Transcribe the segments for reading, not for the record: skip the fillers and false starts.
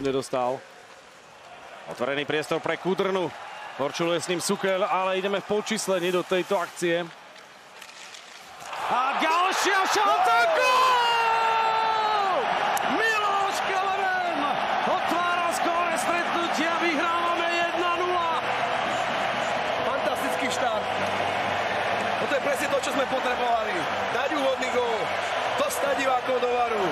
nedostal. Otvorený priestor pre Kudrnu. Korčuluje s ním Sukel, ale ideme v polčíslení do tejto akcie. A ďalšia šanca, gól! Miloš Kelemen otvára skóre stretnutia, vyhrávame 1-0. Fantastický štart. Toto je presne to, čo sme potrebovali. Dať úvodný gól, dostať divákov do varu.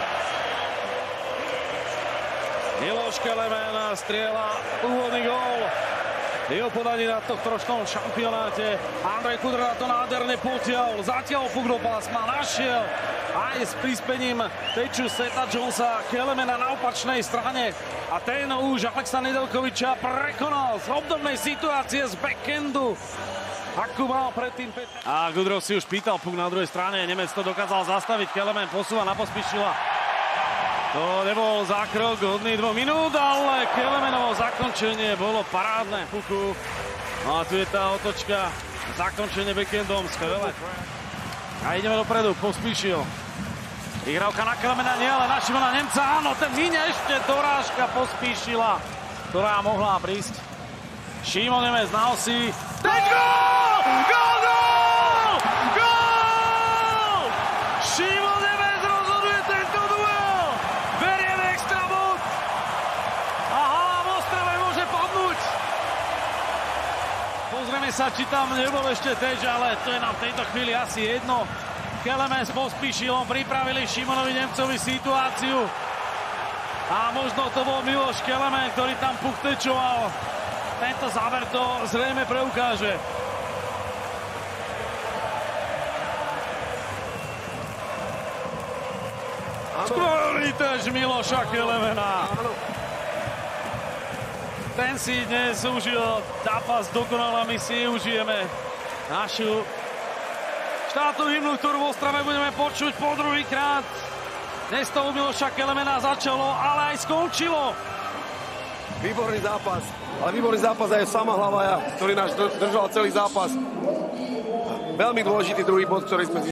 Miloš Kelemen strieľa úvodný gól. Jeho podanie na tohto ročnom šampionáte. Andrej Kudrna to nádherne potiaľ. Zatiaľ puk do pásma našiel. Aj s prispením Teču Seta Jonesa Kelemena na opačnej strane. A ten už Alexa Nedeľkoviča prekonal z obdobnej situácie z backendu. Akú mal predtým Petr. A Kudrov si už pýtal puk na druhej strane. Nemec to dokázal zastaviť. Kelemen posúva na Pospíšila. To nebol zákrok hodný 2 minút, ale Kelemenovo zakončenie bolo parádne. Puku. No a tu je tá otočka. Zakončenie backendom. Skvelé. A ideme dopredu. Pospíšil. Vyhrávka na Kelemena nie, ale na Šimona Nemca. Áno, ten míňa ešte dorážka Pospíšila, ktorá mohla prísť. Šimon Nemec na osi. Teď gól! Gól, gól! Gól! Šimon Nemec rozhoduje tento duel. Berieme extra bod. A hala v Ostrave môže padnúť. Pozrieme sa, či tam nebol ešte Teč, ale to je nám v tejto chvíli asi jedno. Kelemen s Pospíšilom pripravili Šimonovi Nemcovi situáciu. A možno to bol Miloš Kelemen, ktorý tam puk tečoval. Tento záver to zrejme preukáže. Skvelý tež Miloša Kelemena. Ten si dnes užil zápas dokonale, my si užijeme našu štátnu hymnu, ktorú v Ostrave budeme počuť po druhýkrát. Dnes to u Miloša Kelemena začalo, ale aj skončilo. Výborný zápas, ale výborný zápas aj sama Hlavaja, ktorý nás držal celý zápas. Veľmi dôležitý druhý bod, ktorý sme